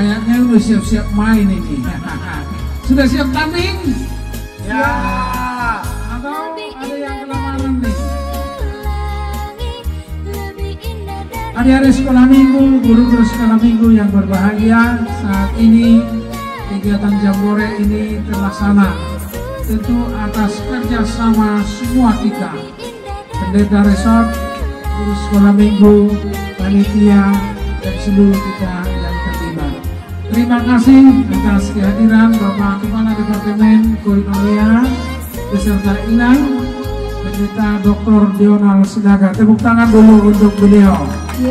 kayaknya udah siap-siap main ini. Sudah siap tanding? Ya. Atau ada yang kelamaran nih? Adik-adik sekolah minggu, guru-guru sekolah minggu yang berbahagia, saat ini kegiatan Jambore ini terlaksana tentu atas kerjasama semua kita, pendeta resort, guru sekolah minggu, panitia, dan seluruh kita yang terlibat. Terima kasih atas kehadiran Bapak Kepala Departemen Koinonia beserta Inang, pendeta Dr. Dional Sidaga. Tepuk tangan dulu untuk beliau.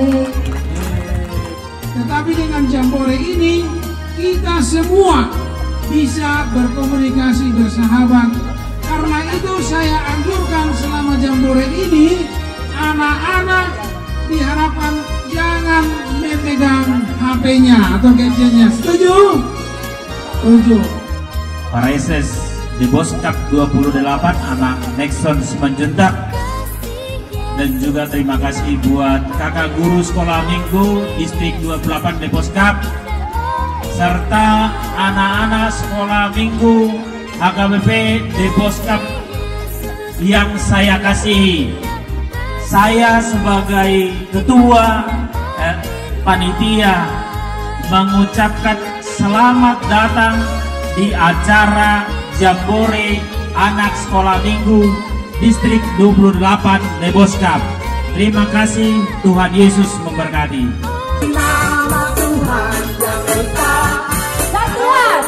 Tetapi dengan Jambore ini kita semua bisa berkomunikasi, bersahabat. Karena itu saya anjurkan selama Jambore ini anak-anak diharapkan jangan memegang HP-nya atau gadgetnya. Setuju? Setuju. Para SS di Boskap 28 anak Nexon Semenjuntak. Dan juga terima kasih buat kakak guru sekolah minggu distrik 28 di Boskap, serta anak-anak sekolah minggu HKBP di Boskap yang saya kasihi. Saya sebagai ketua panitia mengucapkan selamat datang di acara Jambore anak sekolah minggu distrik 28 Boskap. Terima kasih, Tuhan Yesus memberkati. Nama Tuhan yang kita satuan.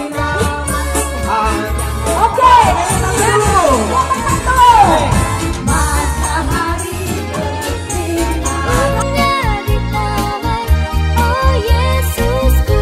Oke, matahari bersinar di taman, oh Yesusku.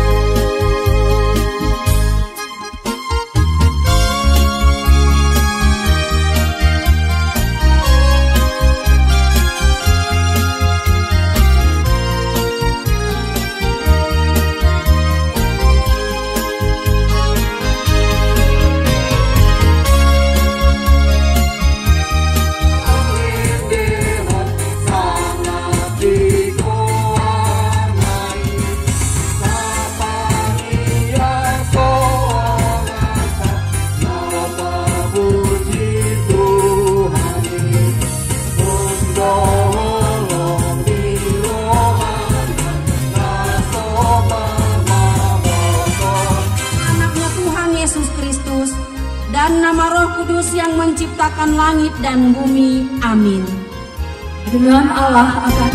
Dan nama Roh Kudus yang menciptakan langit dan bumi. Amin. Dengan Allah akan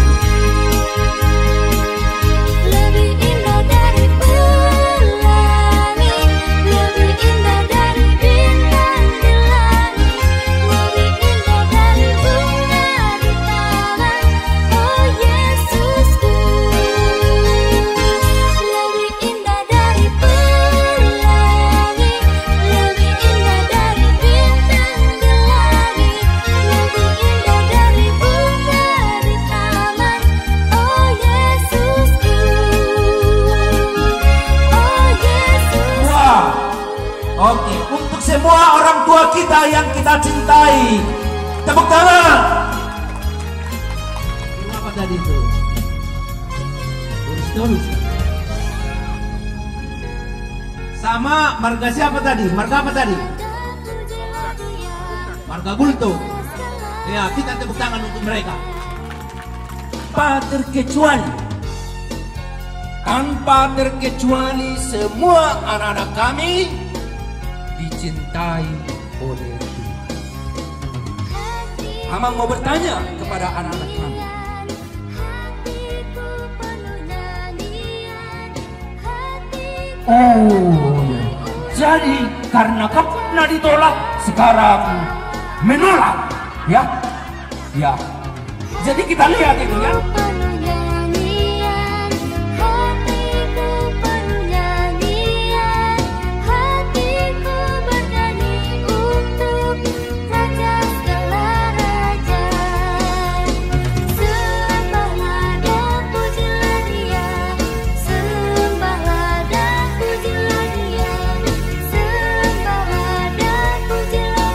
lebih indah dari pelangi, lebih indah dari bintang di langit, lebih indah dari bunga di taman, oh Yesusku. Lebih indah dari pelangi, lebih indah dari bintang di langit, lebih indah dari bunga di taman, oh Yesusku. Oh Yesus. Wah, oke, untuk semua orang tua kita yang kita cintai, tepuk tangan. Apa tadi itu? Urus. Sama marga siapa tadi? Marga apa tadi? Marga Gulto. Ya, kita tepuk tangan untuk mereka. Tanpa terkecuali semua anak-anak kami dicintai oleh Tuhan. Amang mau bertanya kepada anak-anak kami. Oh, jadi karena kau pernah ditolak, sekarang menolak, ya? Ya. Jadi kita lihat itu ya.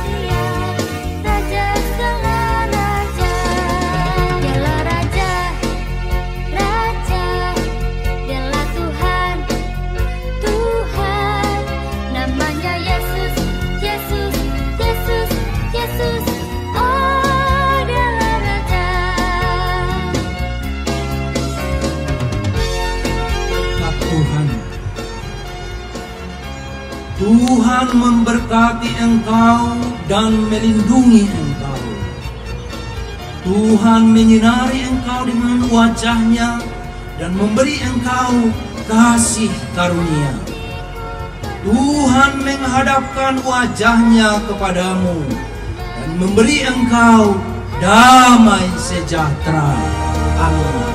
Raja Tuhan memberkati engkau dan melindungi engkau. Tuhan menyinari engkau dengan wajah-Nya dan memberi engkau kasih karunia. Tuhan menghadapkan wajah-Nya kepadamu dan memberi engkau damai sejahtera. Amin.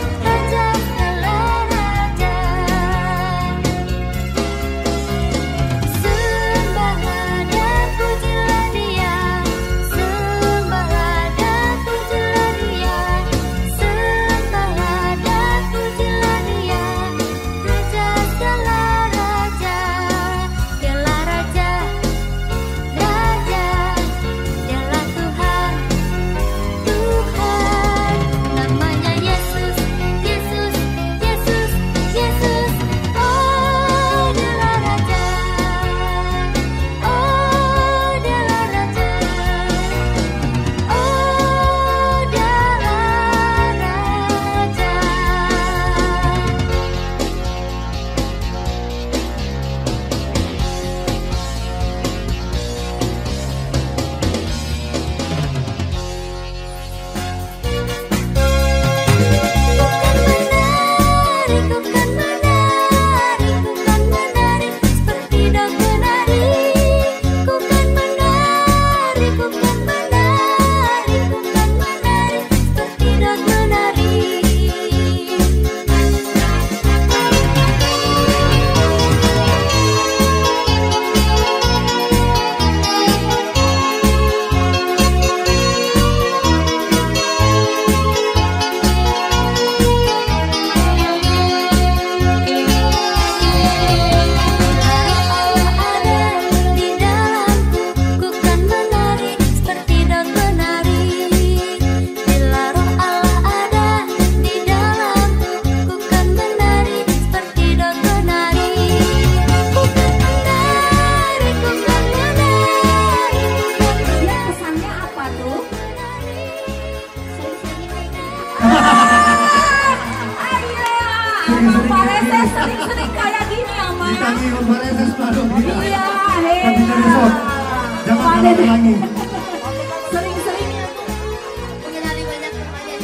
Sering-sering kayak gini ya, Ma. Ditangi konferensi baru. Iya, Tapi dari shot. Jangan ulangi. Sering-sering mengenali banyak teman ya.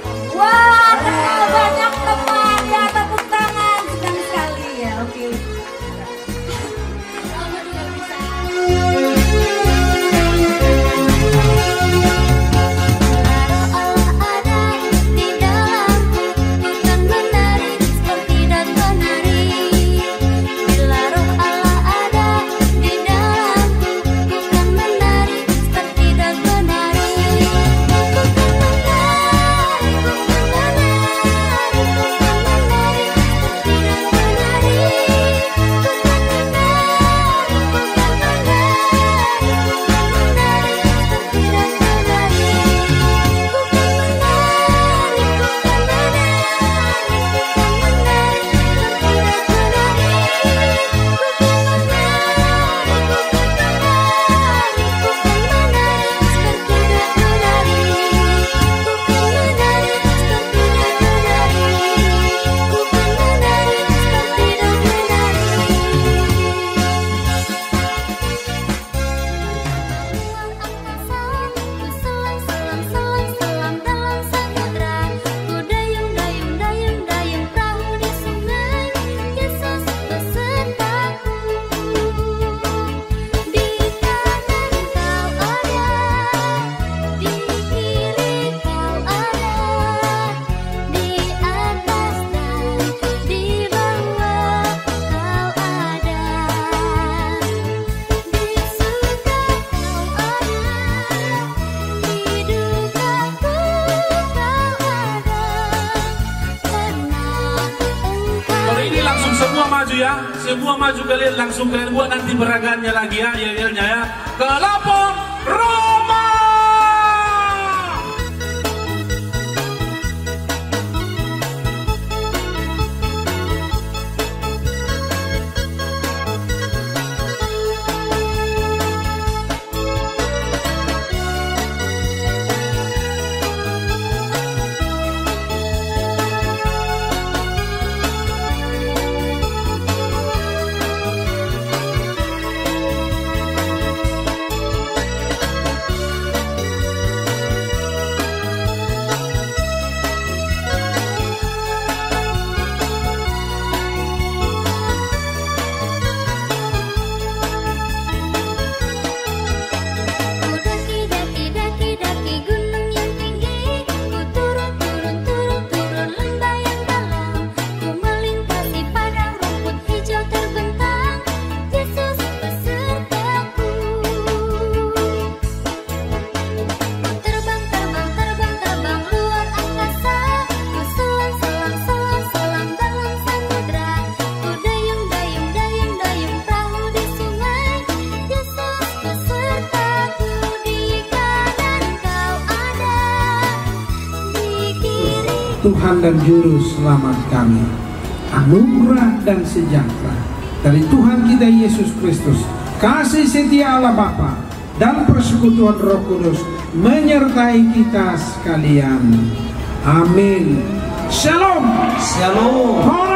Wah, kenal banyak teman ya, tepuk tangan, senang sekali ya. Oke. Kamu juga bisa. Semua maju ya, semua maju kalian langsung kalian buat nanti peragannya lagi ya, yel-yelnya ya. Kelapa Roma. Tuhan dan Juru Selamat kami. Anugerah dan sejahtera dari Tuhan kita Yesus Kristus, kasih setia Allah Bapa, dan persekutuan Roh Kudus menyertai kita sekalian. Amin. Shalom. Shalom.